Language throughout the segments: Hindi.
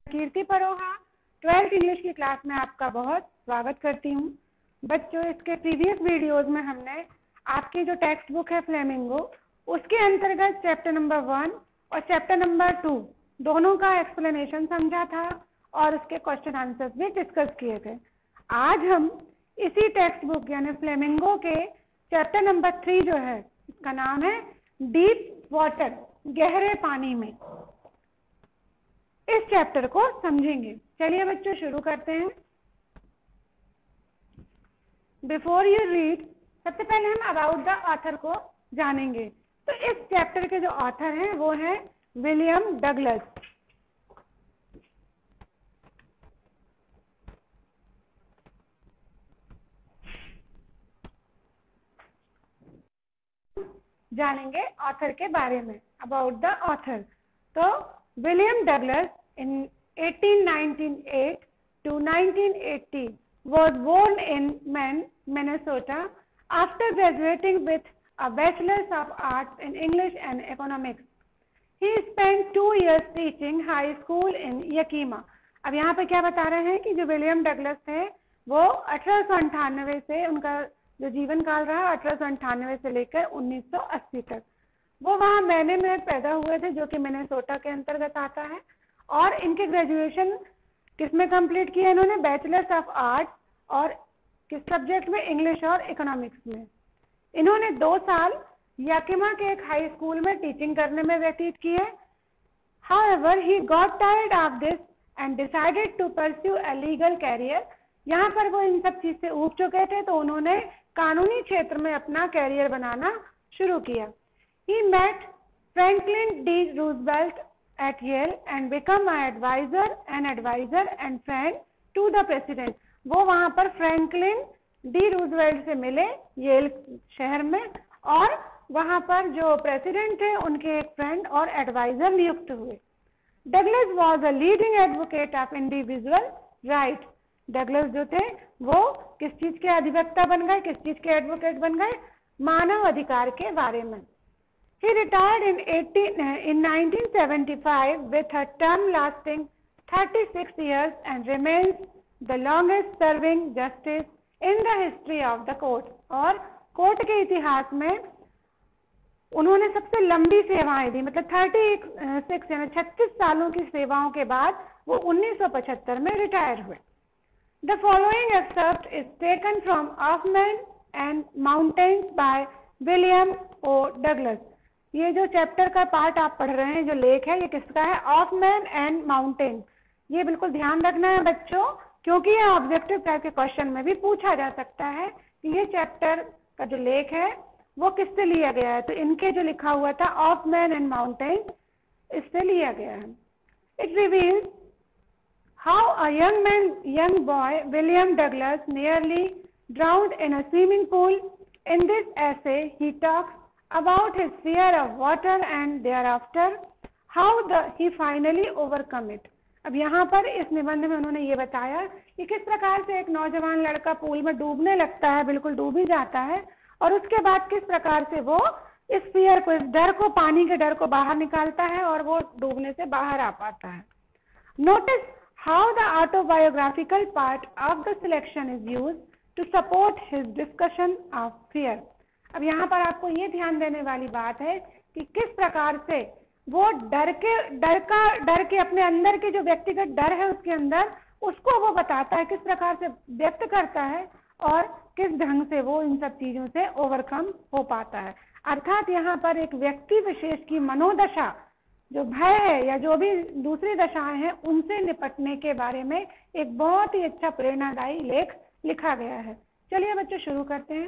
कीर्ति परोहा 12th इंग्लिश की क्लास में आपका बहुत स्वागत करती हूँ। बच्चों, इसके प्रीवियस वीडियोस में हमने आपकी जो टेक्स्ट बुक है फ्लेमिंगो, उसके अंतर्गत चैप्टर नंबर 1 और चैप्टर नंबर 2 दोनों का एक्सप्लेनेशन समझा था और उसके क्वेश्चन आंसर्स भी डिस्कस किए थे। आज हम इसी टेक्स्ट बुक यानी फ्लेमिंगो के चैप्टर नंबर 3 जो है, इसका नाम है डीप वाटर, गहरे पानी में, इस चैप्टर को समझेंगे। चलिए बच्चों शुरू करते हैं। बिफोर यू रीड, सबसे पहले हम अबाउट द ऑथर को जानेंगे। तो इस चैप्टर के जो ऑथर हैं वो हैं विलियम डगलस। जानेंगे ऑथर के बारे में, अबाउट द ऑथर। तो William Douglas in 1898 to 1980 was born in Minnesota after graduating with a Bachelor's of Arts in English and Economics. He spent 2 years teaching high school in Yakima. अब यहाँ पे क्या बता रहे हैं कि जो विलियम डगलस थे वो 1898 से, उनका जो जीवन काल रहा 1898 से लेकर 1980 तक, वो वहाँ मैने में पैदा हुए थे जो कि मिनेसोटा के अंतर्गत आता है। और इनके ग्रेजुएशन किसमें कंप्लीट किया इन्होंने? बैचलर्स ऑफ आर्ट्स, और किस सब्जेक्ट में? इंग्लिश और इकोनॉमिक्स में। इन्होंने 2 साल याकिमा के एक हाई स्कूल में टीचिंग करने में व्यतीत किए। However, he got tired of this and decided to pursue a legal career. यहाँ पर वो इन सब चीज से ऊब चुके थे तो उन्होंने कानूनी क्षेत्र में अपना कैरियर बनाना शुरू किया। He met Franklin D. Roosevelt at Yale and become an advisor and friend to the president. वो वहाँ पर फ्रैंकलिन डी रूजवेल्ट से मिले येल शहर में, और वहाँ पर जो प्रेसिडेंट थे उनके एक फ्रेंड और एडवाइजर नियुक्त हुए। Douglas was a leading advocate of individual right. Douglas जो थे वो किस चीज के अधिवक्ता बन गए, किस चीज के एडवोकेट बन गए? मानव अधिकार के बारे में। He retired in 1975 with a term lasting 36 years and remains the longest serving justice in the history of the court. और कोर्ट के इतिहास में उन्होंने सबसे लंबी सेवाएं दी, मतलब 36 यानी 36 सालों की सेवाओं के बाद वो 1975 में रिटायर हुए। The following excerpt is taken from Of Men and Mountains by William O. Douglas. ये जो चैप्टर का पार्ट आप पढ़ रहे हैं, जो लेख है, ये किसका है? Of man and mountain. ये बिल्कुल ध्यान रखना है बच्चों, क्योंकि ये ऑब्जेक्टिव टाइप के क्वेश्चन में भी पूछा जा सकता है कि ये चैप्टर का जो लेख है वो किससे लिया गया है। तो इनके जो लिखा हुआ था ऑफ मैन एंड माउंटेन, इससे लिया गया है। It reveals how a young boy William Douglas nearly drowned in a swimming pool. In this essay he talks about his fear of water and thereafter how he finally overcome it. अब यहाँ पर इस निबंध में उन्होंने ये बताया कि किस प्रकार से एक नौजवान लड़का पूल में डूबने लगता है, बिल्कुल डूब ही जाता है, और उसके बाद किस प्रकार से वो इस फियर को, इस डर को, पानी के डर को बाहर निकालता है और वो डूबने से बाहर आ पाता है। Notice how the autobiographical part of the selection is used to support his discussion of fear. अब यहाँ पर आपको ये ध्यान देने वाली बात है कि किस प्रकार से वो डर के अपने अंदर के जो व्यक्तिगत डर है उसके अंदर, उसको वो बताता है, किस प्रकार से व्यक्त करता है और किस ढंग से वो इन सब चीजों से ओवरकम हो पाता है। अर्थात यहाँ पर एक व्यक्ति विशेष की मनोदशा, जो भय है या जो भी दूसरी दशाएं हैं, उनसे निपटने के बारे में एक बहुत ही अच्छा प्रेरणादायी लेख लिखा गया है। चलिए बच्चों शुरू करते हैं।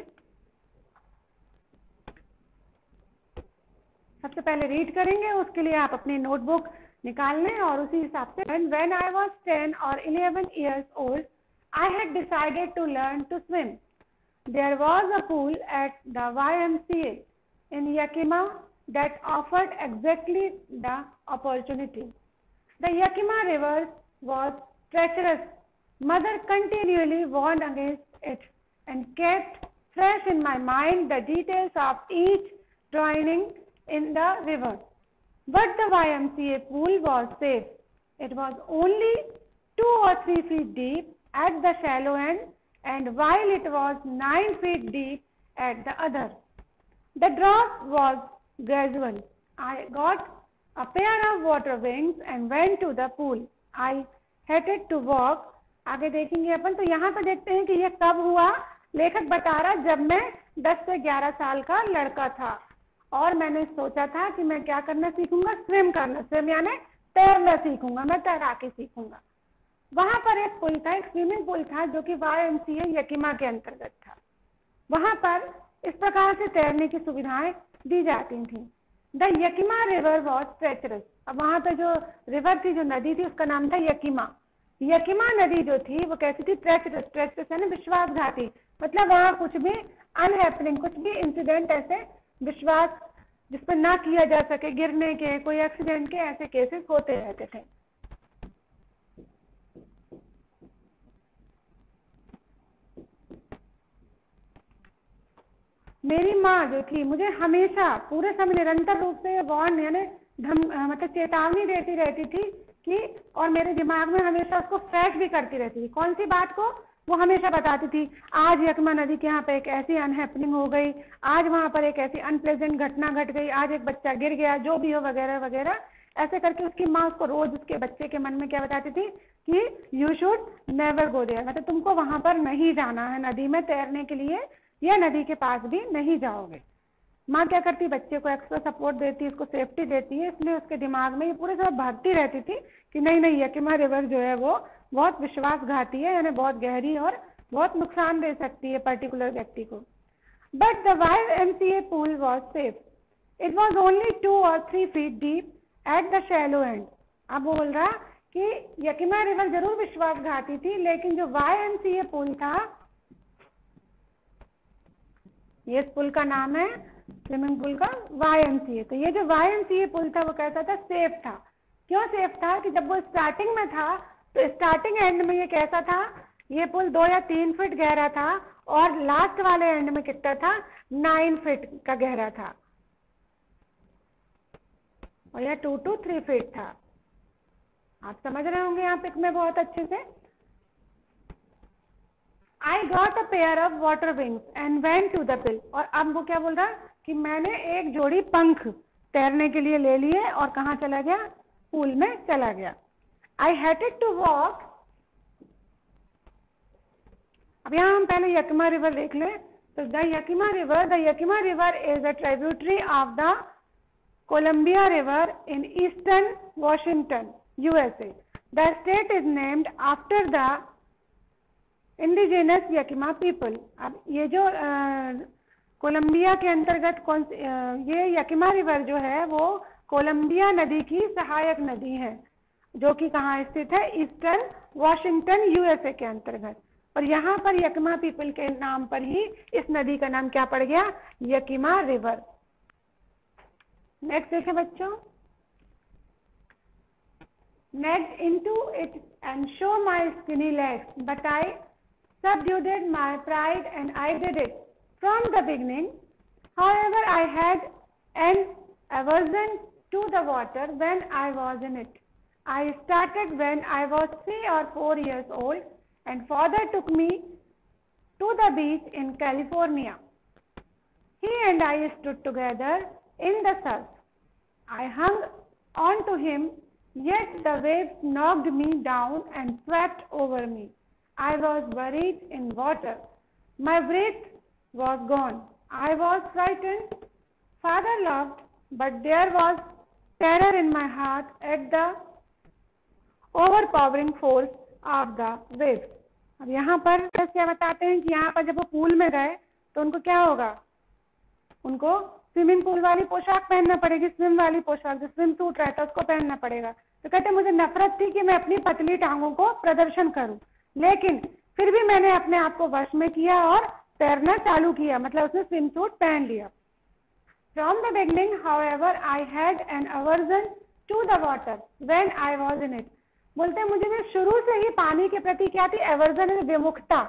सबसे पहले रीड करेंगे, उसके लिए आप अपनी नोटबुक निकाल लें और उसी हिसाब से। When I was 10 or 11 years old, I had decided to learn to swim. There was a pool at the YMCA in Yakima that offered exactly the opportunity. The Yakima River was treacherous. Mother continually warned against it and kept fresh in my mind the details of each drowning in the river. But the YMCA pool was safe. It was only 2 or 3 feet deep at the shallow end, and while it was 9 feet deep at the other. The drop was gradual. I got a pair of water wings and went to the pool. I hated to walk. आगे देखेंगे अपन। तो यहाँ पर देखते हैं कि यह कब हुआ। लेखक बता रहा जब मैं 10 से 11 साल का लड़का था और मैंने सोचा था कि मैं क्या करना सीखूंगा, स्विम करना। स्विम यानी तैरना सीखूंगा, मैं तैराकी सीखूंगा। वहां पर एक पुल था, एक स्विमिंग पूल था जो कि YMCA यकीमा के अंतर्गत था। वहां पर इस प्रकार से तैरने की सुविधाएं दी जाती थी। The Yakima river was treacherous. अब वहां पर जो रिवर थी, जो नदी थी, उसका नाम था यकीमा। यकीमा नदी जो थी वो कैसी थी? ट्रेचरस। ट्रेचरस है ना विश्वासघाती, मतलब वहां कुछ भी अनहैपनिंग, कुछ भी इंसिडेंट ऐसे विश्वास जिस पर ना किया जा सके, गिरने के, कोई एक्सीडेंट के, ऐसे केसेस होते रहते थे। मेरी माँ जो थी मुझे हमेशा पूरे समय निरंतर रूप से वार्न यानी मतलब चेतावनी देती रहती थी कि, और मेरे दिमाग में हमेशा उसको फ्लैश भी करती रहती थी। कौन सी बात को? वो हमेशा बताती थी आज यकीमा नदी के यहाँ पे एक ऐसी अनहैपनिंग हो गई, आज वहां पर एक ऐसी अनप्लेजेंट घटना घट गई, आज एक बच्चा गिर गया, जो भी हो वगैरह वगैरह। ऐसे करके उसकी माँ उसको रोज उसके बच्चे के मन में क्या बताती थी कि you should never go there, मतलब तुमको वहां पर नहीं जाना है नदी में तैरने के लिए, या नदी के पास भी नहीं जाओगे। माँ क्या करती? बच्चे को एक्स्ट्रा सपोर्ट देती, उसको सेफ्टी देती है, इसलिए उसके दिमाग में ये पूरे समय भरती रहती थी कि नहीं नहीं यकीमा रिवर जो है वो बहुत विश्वासघाती है, यानी बहुत गहरी और बहुत नुकसान दे सकती है पर्टिकुलर व्यक्ति को। But the YMCA pool was safe. It was only 2 or 3 feet deep at the shallow end. अब बोल रहा कि यकीमा रिवर जरूर विश्वासघाती थी, लेकिन जो YMCA पूल था, ये इस पुल का नाम है स्विमिंग पूल का YMCA। तो ये जो YMCA पुल था वो कैसा था? सेफ था। क्यों सेफ था? कि जब वो स्टार्टिंग में था तो स्टार्टिंग एंड में ये कैसा था? ये पुल 2 या 3 फीट गहरा था और लास्ट वाले एंड में कितना था? 9 फीट का गहरा था, और यह 2 to 3 फीट था। आप समझ रहे होंगे यहाँ पे मैं बहुत अच्छे से। I got a pair of water wings and went to the pool। और अब वो क्या बोल रहा कि मैंने एक जोड़ी पंख तैरने के लिए ले लिए और कहाँ चला गया? पूल में चला गया। I hated to walk। अब यहाँ हम पहले यकीमा रिवर देख लें। तो the Yakima river is a tributary of the Columbia river in eastern Washington USA। The state is named after the indigenous Yakima people. अब ये जो कोलंबिया के अंतर्गत ये यकीमा रिवर जो है वो कोलंबिया नदी की सहायक नदी है, जो कि कहाँ स्थित है? ईस्टर्न वॉशिंगटन USA के अंतर्गत। और यहाँ पर यकीमा पीपल के नाम पर ही इस नदी का नाम क्या पड़ गया? यकीमा रिवर। नेक्स्ट देखें बच्चों। Next into it and show my skinny legs, but I subdued my pride and I did it from the beginning. However, I had an aversion to the water when I was in it. I started when I was 3 or 4 years old, and father took me to the beach in California. He and I stood together in the surf. I hung on to him, yet the waves knocked me down and swept over me. I was buried in water. My breath was gone. I was frightened. Father loved, but there was terror in my heart at the overpowering force of the waves. अब यहाँ पर क्या बताते हैं कि यहाँ पर जब वो पूल में गए तो उनको क्या होगा? उनको स्विमिंग पूल वाली पोशाक पहनना पड़ेगी, स्विम वाली पोशाक, जो स्विम सूट रहता है उसको पहनना पड़ेगा। तो कहते मुझे नफरत थी कि मैं अपनी पतली टांगों को प्रदर्शन करूं, लेकिन फिर भी मैंने अपने आप को वश में किया और तैरना चालू किया, मतलब उसने स्विम सूट पहन लिया। From the beginning, however, I had an aversion to the water when I was in it। बोलते हैं मुझे शुरू से ही पानी के प्रति क्या थी? एवर्जन, विमुखता।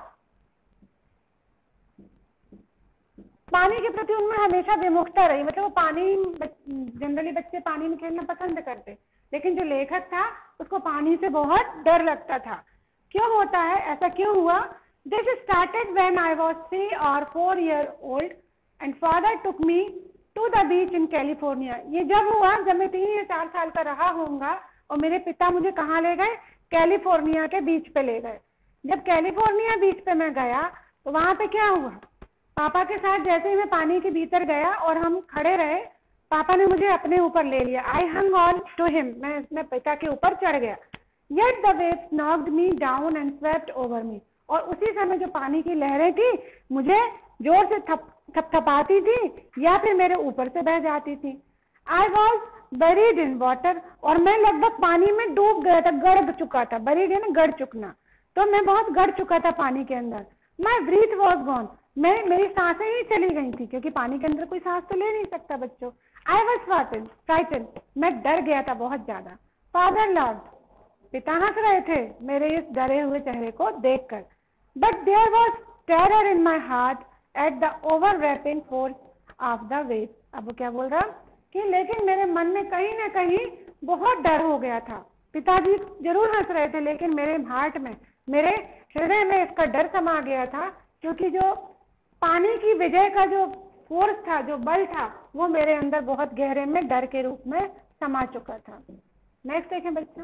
पानी के प्रति उनमें हमेशा विमुखता रही, मतलब वो पानी, जनरली बच्चे पानी में खेलना पसंद करते, लेकिन जो लेखक था उसको पानी से बहुत डर लगता था। क्यों होता है, ऐसा क्यों हुआ? This started when I was 3 or 4 years old and father took me to the beach in California. ये जब हुआ जब मैं 3 या 4 साल का रहा होऊंगा और मेरे पिता मुझे कहाँ ले गए? कैलिफोर्निया के बीच पे ले गए। जब कैलिफोर्निया बीच पे मैं गया तो वहां पे क्या हुआ, पापा के साथ जैसे ही मैं पानी के भीतर गया और हम खड़े रहे, पापा ने मुझे अपने ऊपर ले लिया। I hung on to him, मैं अपने पिता के ऊपर चढ़ गया। Yet the waves knocked me down and swept over me, और उसी समय जो पानी की लहरें थी मुझे जोर से थपथपाती थी या फिर मेरे ऊपर से बह जाती थी। I was buried in water, और मैं लगभग पानी में डूब गया था, गड़ चुका था। बरीड है ना, गड़ चुकना, तो मैं बहुत गड़ चुका था पानी के अंदर। माई ब्रीथ वॉज गॉन, मेरी सांसें ही चली गई थी, क्योंकि पानी के अंदर कोई सांस तो ले नहीं सकता बच्चों। आई वॉज फ्राइटेंड, मैं डर गया था बहुत ज्यादा। फादर लाफ्ड, पिता हंस रहे थे मेरे इस डरे हुए चेहरे को देखकर। But there was terror in my heart at the overwhelming force of the wave. अब वो क्या बोल रहा कि लेकिन मेरे मन में कहीं ना कहीं बहुत डर हो गया था। पिताजी जरूर हंस रहे थे, लेकिन मेरे हार्ट में, मेरे हृदय में इसका डर समा गया था, क्योंकि जो पानी की विजय का जो फोर्स था, जो बल था, वो मेरे अंदर बहुत गहरे में डर के रूप में समा चुका था। नेक्स्ट देखें बच्चों।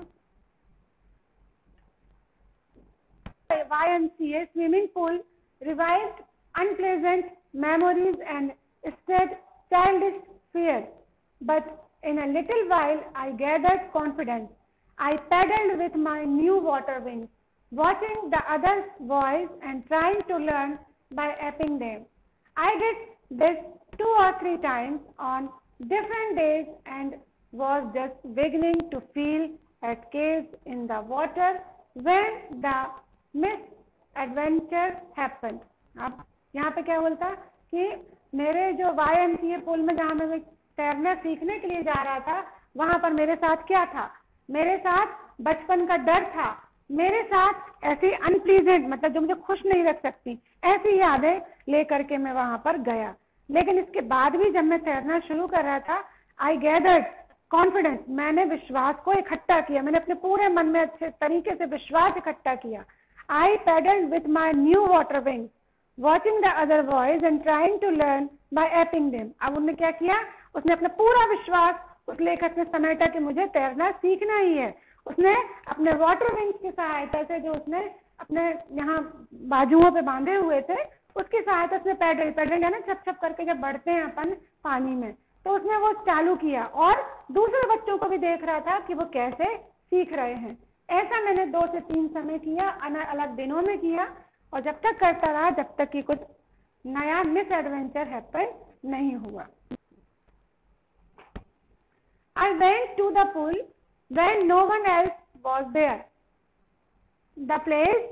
YMCA swimming pool revived unpleasant memories and stirred childish fear. But in a little while, I gathered confidence. I paddled with my new water wings, watching the others' boys and trying to learn by aping them. I did this 2 or 3 times on different days and was just beginning to feel at ease in the water when the misadventure happened. अब यहाँ पे क्या बोलता कि मेरे जो YMCA पूल में जहाँ मैं तैरना सीखने के लिए जा रहा था, वहां पर मेरे साथ क्या था? मेरे साथ बचपन का डर था, मेरे साथ ऐसी अनप्लीजेंट, मतलब जो मुझे खुश नहीं रख सकती, ऐसी यादें लेकर के मैं वहां पर गया। लेकिन इसके बाद भी जब मैं तैरना शुरू कर रहा था, आई गैदर्ड कॉन्फिडेंस, मैंने विश्वास को इकट्ठा किया, मैंने अपने पूरे मन में अच्छे तरीके से विश्वास इकट्ठा किया। I paddled with my new water wings, watching the other boys and trying to learn by aping them. अब उन्होंने क्या किया? उसने अपना पूरा विश्वास उस लेखक में समेटा कि मुझे तैरना सीखना ही है। उसने अपने वाटर विंग्स की सहायता से, जो उसने अपने यहाँ बाजुओं पे बांधे हुए थे, उसकी सहायता से पैडल यानी छप छप करके जब बढ़ते हैं अपन पानी में, तो उसने वो चालू किया और दूसरे बच्चों को भी देख रहा था कि वो कैसे सीख रहे हैं। ऐसा मैंने 2 से 3 समय किया, अलग अलग दिनों में किया, और जब तक करता रहा जब तक कि कुछ नया मिस एडवेंचर हैपन नहीं हुआ। I went to the pool when no one else was there. The place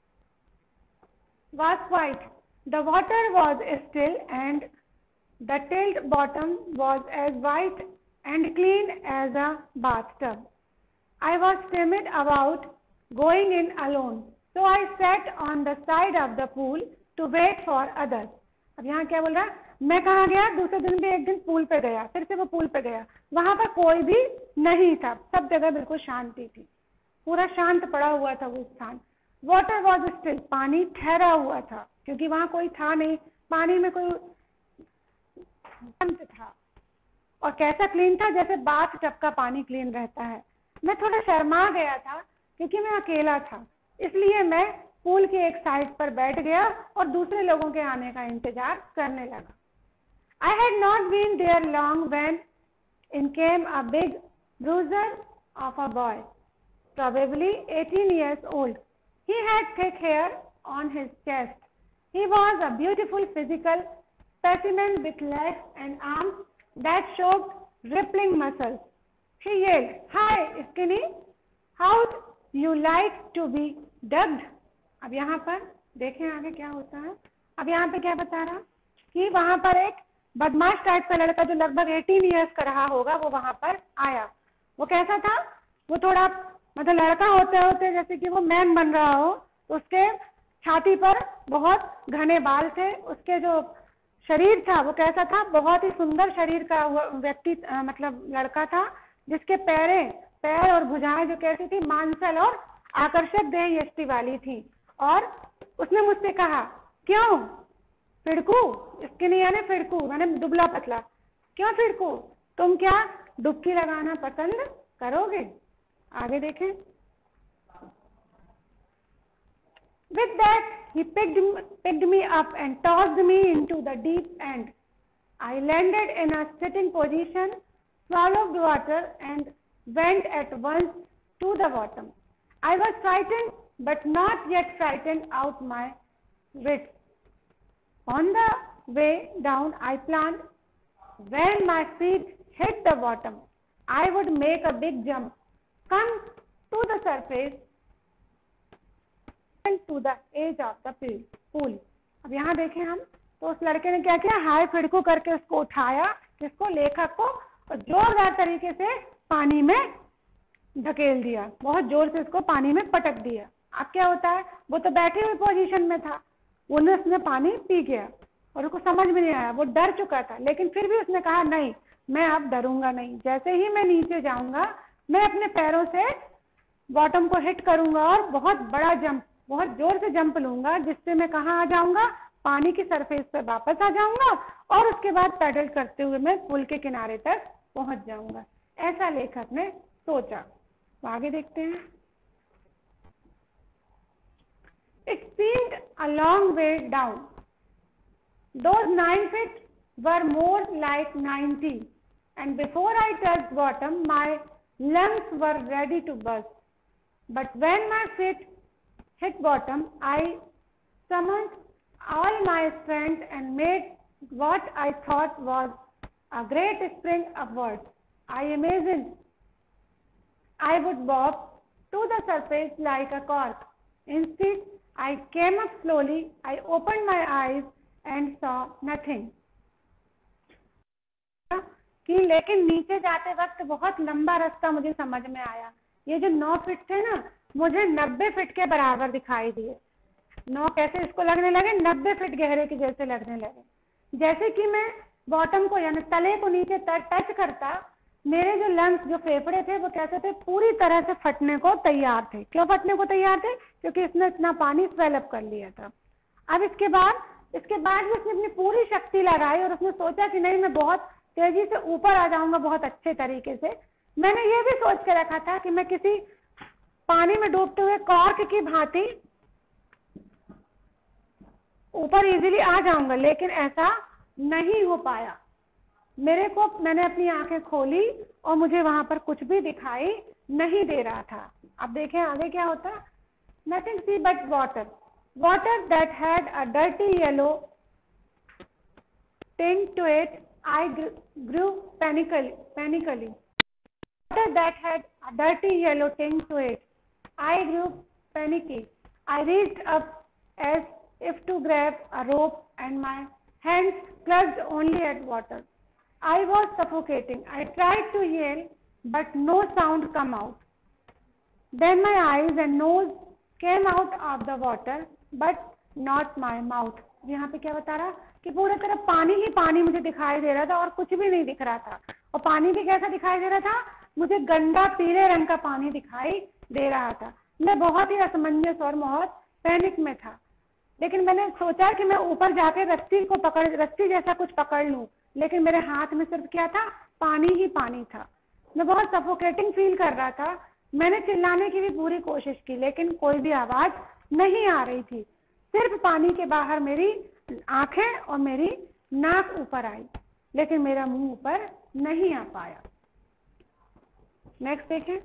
was quiet. The water was still and the tiled bottom was as white and clean as a bathtub. I was timid about going in alone, so I sat on the side of the pool to wait for others. अब यहाँ क्या बोल रहा है? मैं कहाँ गया? दूसरे दिन भी एक दिन पूल पे गया, फिर से वो पूल पे गया, वहां पर कोई भी नहीं था, सब जगह बिल्कुल शांति थी, पूरा शांत पड़ा हुआ था वो स्थान। वाटर वॉज स्टिल, पानी ठहरा हुआ था, क्योंकि वहां कोई था नहीं, पानी में कोई था। और कैसा क्लीन था? जैसे बाथ टब का पानी क्लीन रहता है। मैं थोड़ा शर्मा गया था क्योंकि मैं अकेला था, इसलिए मैं पूल के एक साइड पर बैठ गया और दूसरे लोगों के आने का इंतजार करने लगा। I had not been there long when in came a big bruiser of a boy, probably 18 years old. He had thick hair on his chest. He was a beautiful physical specimen with legs and arms that showed rippling muscles. He yelled, "Hi, skinny! How'd you like to be dubbed?" अब यहाँ पर देखें आगे क्या होता है। अब यहाँ पे क्या बता रहा कि वहां पर एक बदमाश टाइप का लड़का जो लगभग 18 इयर्स का रहा होगा, वो वहां पर आया। वो कैसा था? वो थोड़ा मतलब लड़का होते होते जैसे कि वो मैन बन रहा हो, उसके छाती पर बहुत घने बाल थे, उसके जो शरीर था वो कैसा था? बहुत ही सुंदर शरीर का व्यक्ति मतलब लड़का था, जिसके पैरें पैर और भुजाएं जो कैसी थी, मांसल और आकर्षक देह यष्टि वाली थी। और उसने मुझसे कहा, क्यों फिड़कू, इसके नहीं यानी फिड़कू मैंने दुबला पतला, क्यों फिड़कू, तुम क्या डुबकी लगाना पसंद करोगे? आगे देखें। With that he picked me up and tossed me into the deep end. I landed in a sitting position, swallowed water and went at once to the bottom. I was frightened but not yet frightened out my wits. On the way down I planned, when my feet hit the bottom, I would make a big jump, come to the surface and to the edge of the pool. अब यहाँ देखें हम, तो उस लड़के ने क्या किया, हाय फिड़कू करके उसको उठाया, जिसको लेखक को, और जोरदार तरीके से पानी में धकेल दिया, बहुत जोर से उसको पानी में पटक दिया। अब क्या होता है, वो तो बैठे हुए पोजीशन में था, उसने पानी पी गया और उसको समझ में नहीं आया, वो डर चुका था, लेकिन फिर भी उसने कहा नहीं, मैं अब डरूंगा नहीं, जैसे ही मैं नीचे जाऊंगा मैं अपने पैरों से बॉटम को हिट करूंगा और बहुत बड़ा जंप, बहुत जोर से जंप लूंगा, जिससे मैं कहाँ आ जाऊंगा, पानी की सरफेस पर वापस आ जाऊंगा और उसके बाद पैडल करते हुए मैं पुल के किनारे तक पहुंच जाऊंगा। ऐसा लेखक ने सोचा। तो आगे देखते हैं। It seemed a long way down. Those 9 feet were more like 90, and before I touched bottom, my lungs were ready to burst. But when my feet hit bottom, I summoned all my strength and made what I thought was a great spring upwards. I imagined I would bob to the surface like a cork. Instead, I came up slowly. I opened my eyes and saw nothing. कि लेकिन नीचे जाते वक्त बहुत लंबा रास्ता मुझे समझ में आया। ये जो 9 फीट थे ना, मुझे 90 फीट के बराबर दिखाई दिए। 9 कैसे इसको लगने लगे, 90 फीट गहरे के जैसे लगने लगे। जैसे कि मैं बॉटम को यानी तले को नीचे टच करता, मेरे जो लंग्स, जो फेफड़े थे, वो कैसे थे, पूरी तरह से फटने को तैयार थे। क्यों फटने को तैयार थे? क्योंकि इसने इतना पानी स्वेलअप कर लिया था। अब इसके बाद भी उसने अपनी पूरी शक्ति लगाई और उसने सोचा कि नहीं, मैं बहुत तेजी से ऊपर आ जाऊंगा बहुत अच्छे तरीके से। मैंने ये भी सोच के रखा था कि मैं किसी पानी में डूबते हुए कॉर्क की भांति ऊपर इजीली आ जाऊंगा, लेकिन ऐसा नहीं हो पाया। मैंने अपनी आंखें खोली और मुझे वहां पर कुछ भी दिखाई नहीं दे रहा था। अब देखें आगे क्या होता। Nothing see but water that had a dirty yellow tint to it. I grew panically. Water that had a dirty yellow tint to it. I grew panicky. I reached up as if to grab a rope and my hands clutched only at water. I was suffocating. I tried to yell but no sound come out. Then my eyes and nose came out of the water but not my mouth. यहाँ पे क्या बता रहा कि पूरे तरफ पानी ही पानी मुझे दिखाई दे रहा था और कुछ भी नहीं दिख रहा था। और पानी भी कैसा दिखाई दे रहा था, मुझे गंदा पीले रंग का पानी दिखाई दे रहा था। मैं बहुत ही असमंजस और बहुत पैनिक में था, लेकिन मैंने सोचा कि मैं ऊपर जाके रस्सी जैसा कुछ पकड़ लूं, लेकिन मेरे हाथ में सिर्फ क्या था, पानी ही पानी था। मैं बहुत सफोकेटिंग फील कर रहा था। मैंने चिल्लाने की भी पूरी कोशिश की, लेकिन कोई भी आवाज नहीं आ रही थी। सिर्फ पानी के बाहर मेरी आंखें और मेरी नाक ऊपर आई, लेकिन मेरा मुंह ऊपर नहीं आ पाया। नेक्स्ट देखें।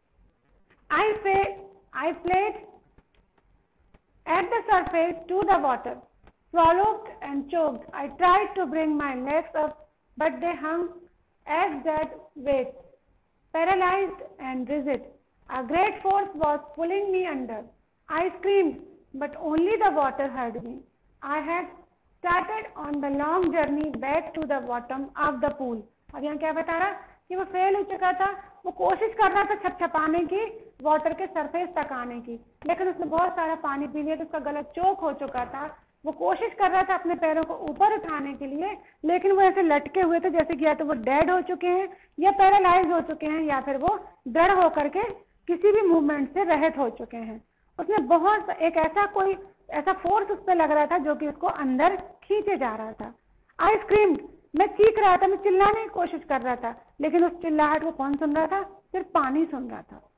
I fled at the surface to the water, swallowed and choked. I tried to bring my legs up, but they hung as dead weight, paralyzed and rigid. A great force was pulling me under. I screamed, but only the water heard me. I had started on the long journey back to the bottom of the pool. अब यहाँ क्या बता रहा कि वो फेल हो चुका था। वो कोशिश कर रहा था छपछपाने की, वाटर के सरफेस तक आने की, लेकिन उसने बहुत सारा पानी पी लिया तो उसका गला चोक हो चुका था। वो कोशिश कर रहा था अपने पैरों को ऊपर उठाने के लिए, लेकिन वो ऐसे लटके हुए थे जैसे कि या तो वो डेड हो चुके हैं या पैरालाइज हो चुके हैं या फिर वो दृढ़ होकर के किसी भी मूवमेंट से रहित हो चुके हैं। उसने बहुत एक ऐसा फोर्स उस पर लग रहा था जो कि उसको अंदर खींचे जा रहा था। आई स्क्रीम्ड, मैं चीख रहा था, मैं चिल्लाने की कोशिश कर रहा था, लेकिन उस चिल्लाहट को कौन सुन रहा था? सिर्फ पानी सुन रहा था।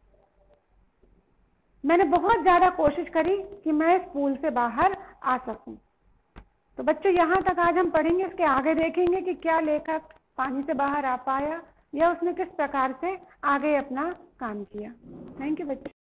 मैंने बहुत ज्यादा कोशिश करी कि मैं इस पूल से बाहर आ सकूं। तो बच्चों यहाँ तक आज हम पढ़ेंगे, इसके आगे देखेंगे कि क्या लेखक पानी से बाहर आ पाया या उसने किस प्रकार से आगे अपना काम किया। थैंक यू बच्चों।